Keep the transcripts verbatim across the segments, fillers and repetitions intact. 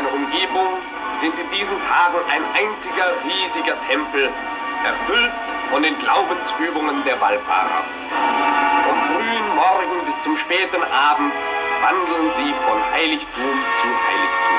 seiner Umgebung sind in diesen Tagen ein einziger riesiger Tempel, erfüllt von den Glaubensübungen der Wallfahrer. Vom frühen Morgen bis zum späten Abend wandeln sie von Heiligtum zu Heiligtum.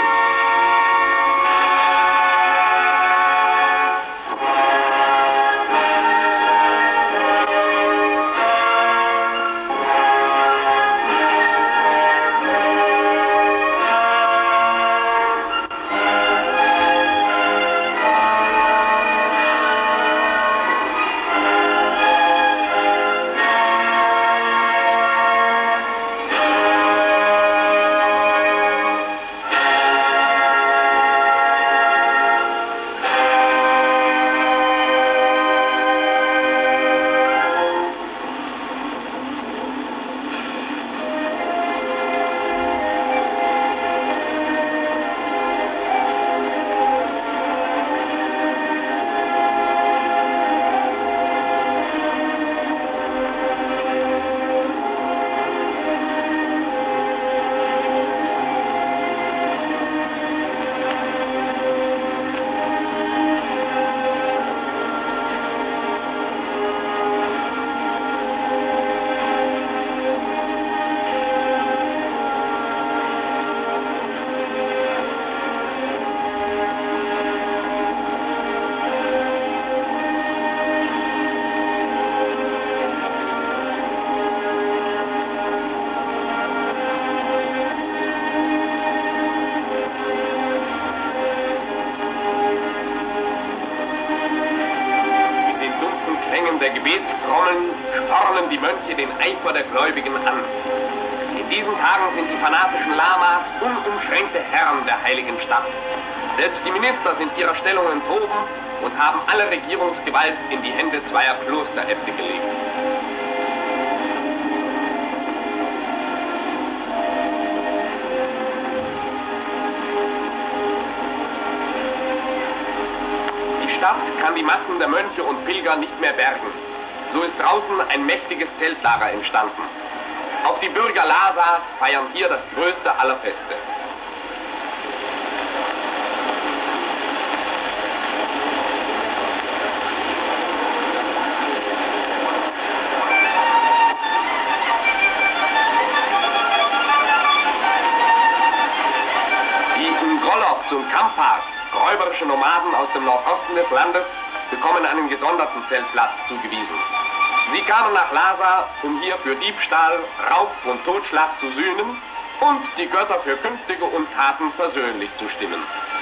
Der Gebetstrommeln spornen die Mönche den Eifer der Gläubigen an. In diesen Tagen sind die fanatischen Lamas unumschränkte Herren der heiligen Stadt. Selbst die Minister sind ihrer Stellung enthoben und haben alle Regierungsgewalt in die Hände zweier Klosteräbte gelegt. Die Stadt kann die Massen der Mönche und Pilger nicht mehr bergen. So ist draußen ein mächtiges Zeltlager entstanden. Auch die Bürger Lhasas feiern hier das größte aller Feste. Die Ngoloks und Kampas, räuberische Nomaden aus dem Nordosten des Landes, bekommen einen gesonderten Zeltplatz zugewiesen. Sie kamen nach Lhasa, um hier für Diebstahl, Raub und Totschlag zu sühnen und die Götter für künftige Untaten persönlich zu stimmen.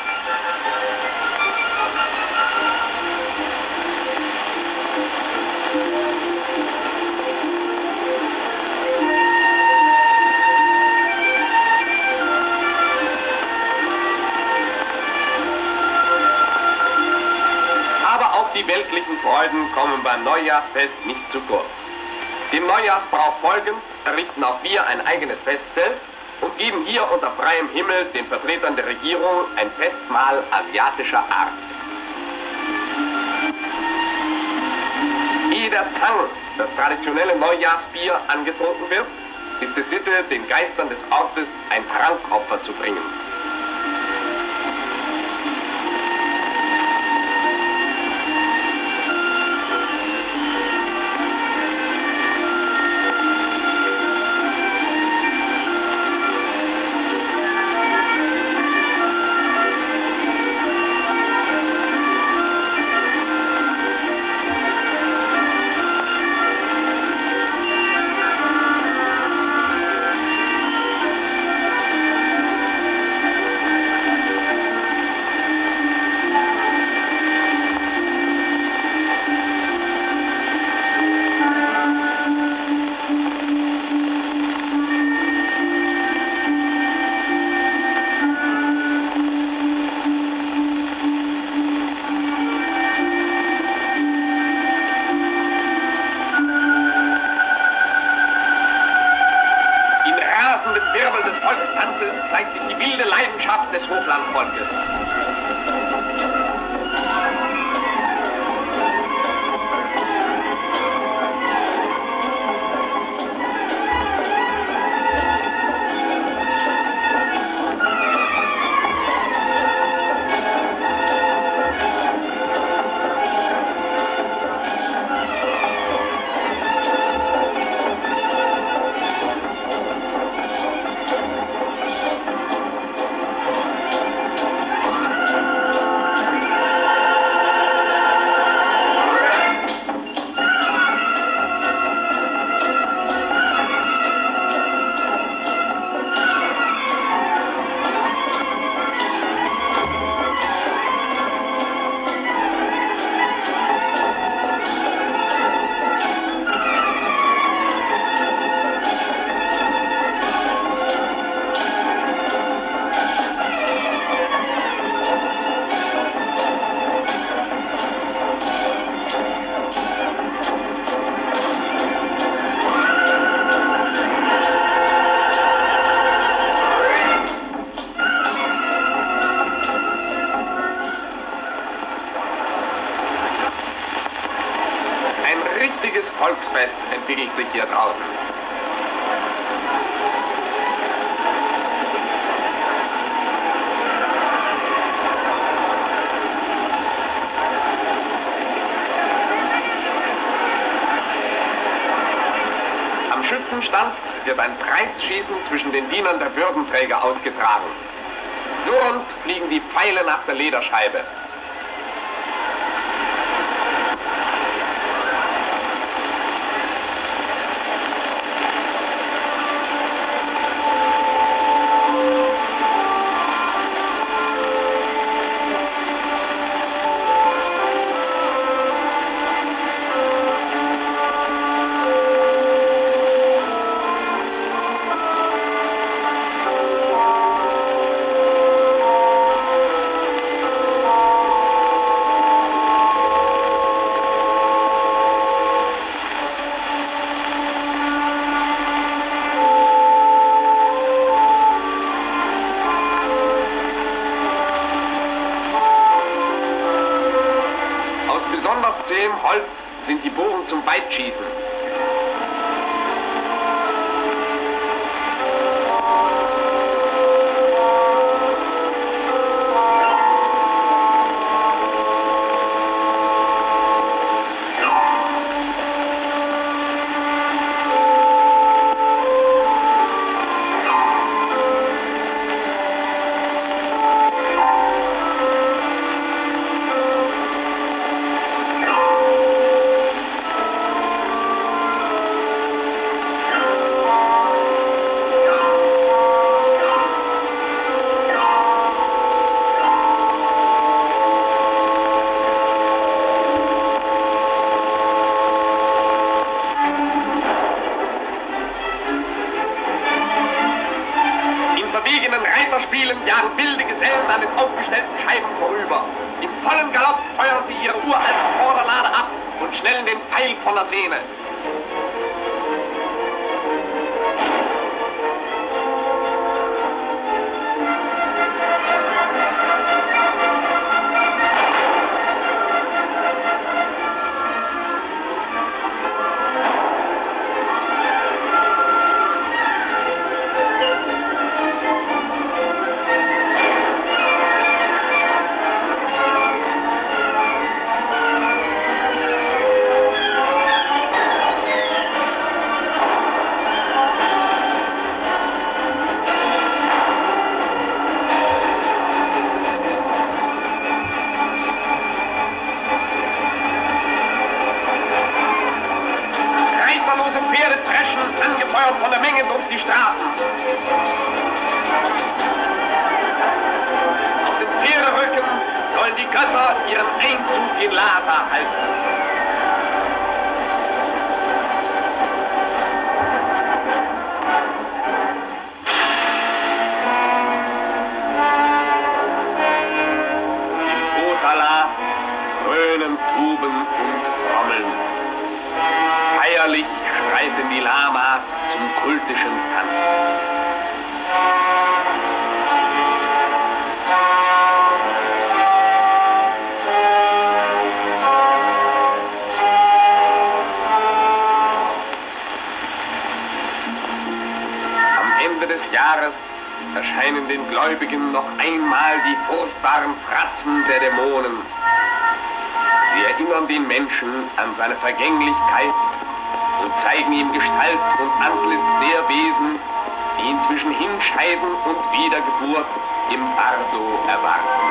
Die weltlichen Freuden kommen beim Neujahrsfest nicht zu kurz. Dem Neujahrsbrauch folgend errichten auch wir ein eigenes Festzelt und geben hier unter freiem Himmel den Vertretern der Regierung ein Festmahl asiatischer Art. Ehe der Tang, das traditionelle Neujahrsbier, angetrunken wird, ist es Sitte, den Geistern des Ortes ein Trankopfer zu bringen. Volksfest entwickelt sich hier draußen. Am Schützenstand wird ein Preisschießen zwischen den Dienern der Würdenträger ausgetragen. Surrend fliegen die Pfeile nach der Lederscheibe. Zähem Holz sind die Bogen zum Weitschießen. Reiterspielen jagen wilde Gesellen an den aufgestellten Scheiben vorüber. Im vollen Galopp feuern sie ihre uralten Vorderlade ab und schnellen den Pfeil von der Sehne. Von der Menge durch die Straßen. Auf den Pferderücken sollen die Götter ihren Einzug in Lhasa halten. Im Potala dröhnen Tuben und Trommeln. Feierlich schreiten die Lamas zum kultischen Tanz. Am Ende des Jahres erscheinen den Gläubigen noch einmal die furchtbaren Fratzen der Dämonen. Sie erinnern den Menschen an seine Vergänglichkeit und zeigen ihm Gestalt und Antlitz der Wesen, die ihn zwischen Hinscheiden und Wiedergeburt im Bardo erwarten.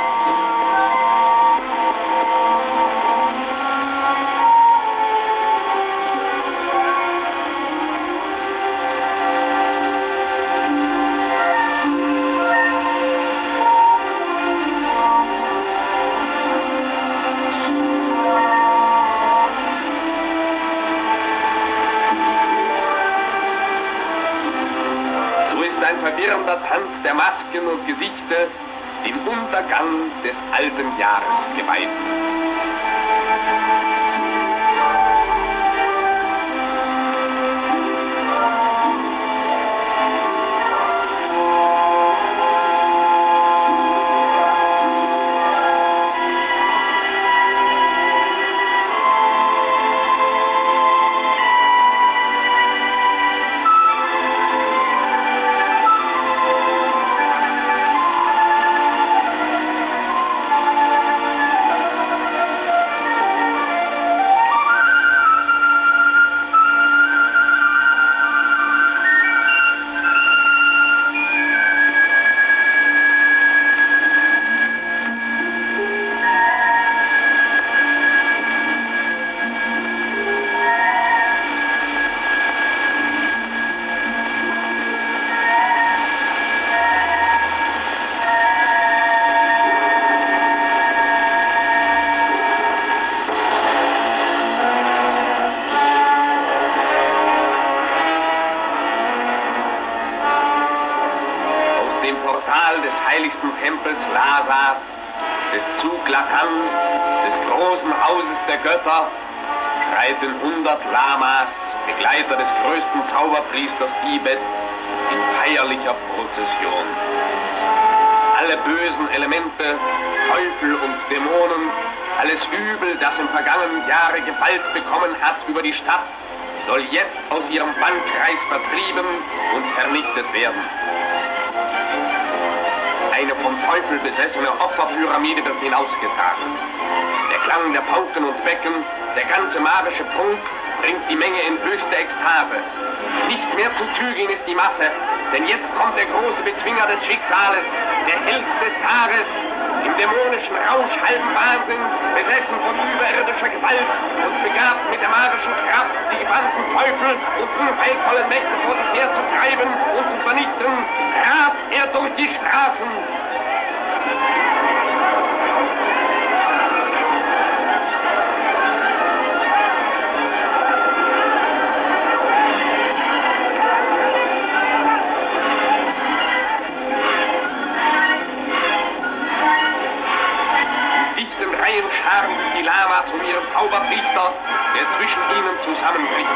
Ein verwirrender Tanz der Masken und Gesichter dem Untergang des alten Jahres geweiht. heiligsten Tempels Lhasas, des Zug Lakan, des großen Hauses der Götter, schreiten hundert Lamas, Begleiter des größten Zauberpriesters Tibets, in feierlicher Prozession. Alle bösen Elemente, Teufel und Dämonen, alles Übel, das im vergangenen Jahre Gewalt bekommen hat über die Stadt, soll jetzt aus ihrem Bannkreis vertrieben und vernichtet werden. Eine vom Teufel besessene Opferpyramide wird hinausgetragen. Der Klang der Pauken und Becken, der ganze magische Prunk bringt die Menge in höchste Ekstase. Nicht mehr zu zügeln ist die Masse, denn jetzt kommt der große Bezwinger des Schicksales, der Held des Tages, im dämonischen Rausch halben Wahnsinn, besessen von überirdischer Gewalt und begabt mit der magischen Kraft, die gebannten Teufel und unheilvollen Mächte vor sich her zu treiben und zu vernichten, rast er durch die Straßen. Scharen die Lamas um ihren Zauberpriester, der zwischen ihnen zusammenbricht.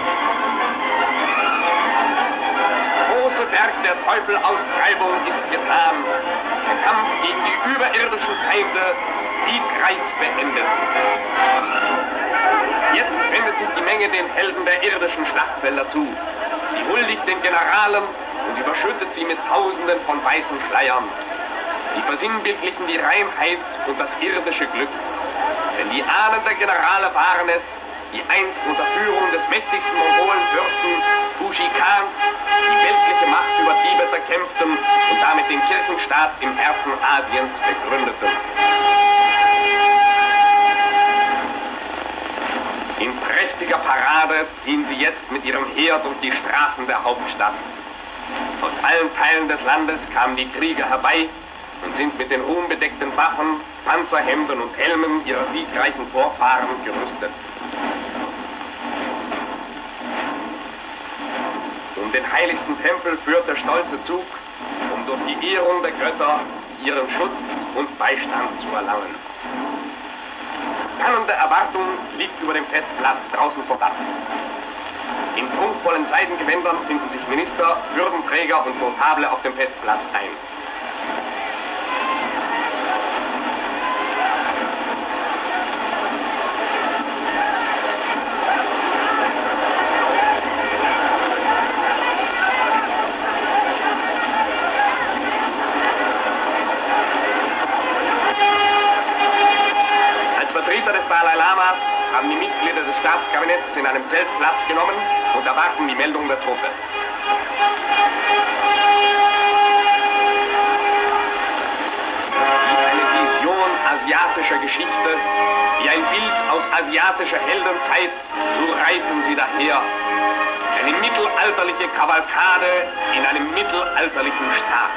Das große Werk der Teufelaustreibung ist getan. Der Kampf gegen die überirdischen Feinde siegreich beendet. Jetzt wendet sich die Menge den Helden der irdischen Schlachtfelder zu. Sie huldigt den Generalen und überschüttet sie mit Tausenden von weißen Schleiern. Sie versinnbildlichen die Reinheit und das irdische Glück. Denn die Ahnen der Generale waren es, die einst unter Führung des mächtigsten Mongolenfürsten Kushi Khans die weltliche Macht über Tibet erkämpften und damit den Kirchenstaat im Herzen Asiens begründeten. In prächtiger Parade ziehen sie jetzt mit ihrem Heer durch die Straßen der Hauptstadt. Aus allen Teilen des Landes kamen die Krieger herbei und sind mit den ruhmbedeckten Waffen, Panzerhemden und Helmen ihrer siegreichen Vorfahren gerüstet. Um den heiligsten Tempel führt der stolze Zug, um durch die Ehrung der Götter ihren Schutz und Beistand zu erlangen. Spannende Erwartung liegt über dem Festplatz draußen vor Dach. In prunkvollen Seidengewändern finden sich Minister, Würdenträger und Notable auf dem Festplatz ein. Des Dalai Lamas haben die Mitglieder des Staatskabinetts in einem Zelt Platz genommen und erwarten die Meldung der Truppe. Wie eine Vision asiatischer Geschichte, wie ein Bild aus asiatischer Heldenzeit, so reiten sie daher. Eine mittelalterliche Kavalkade in einem mittelalterlichen Staat.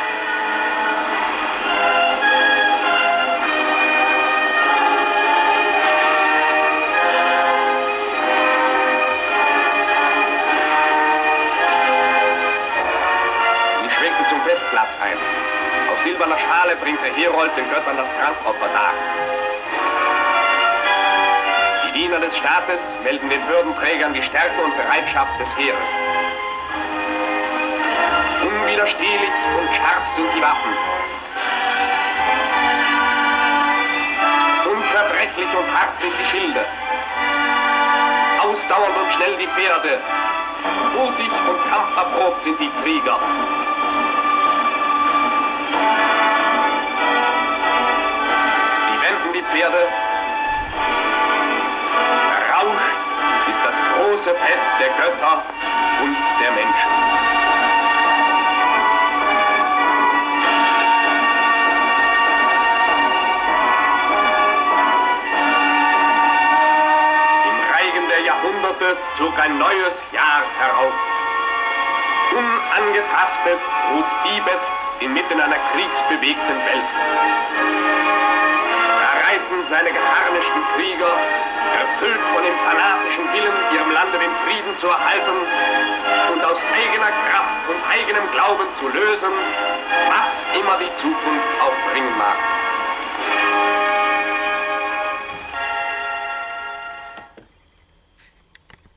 Festplatz ein. Auf silberner Schale bringt der Herold den Göttern das Trankopfer dar. Die Diener des Staates melden den Würdenträgern die Stärke und Bereitschaft des Heeres. Unwiderstehlich und scharf sind die Waffen. Unzerbrechlich und hart sind die Schilde. Ausdauernd und schnell die Pferde. Mutig und kampferprobt sind die Krieger. Die Pferde. Der Rausch ist das große Fest der Götter und der Menschen. Im Reigen der Jahrhunderte zog ein neues Jahr herauf. Unangetastet ruht Tibet inmitten einer kriegsbewegten Welt. beten seine geharnischten Krieger, erfüllt von dem fanatischen Willen, ihrem Lande den Frieden zu erhalten und aus eigener Kraft und eigenem Glauben zu lösen, was immer die Zukunft auch bringen mag.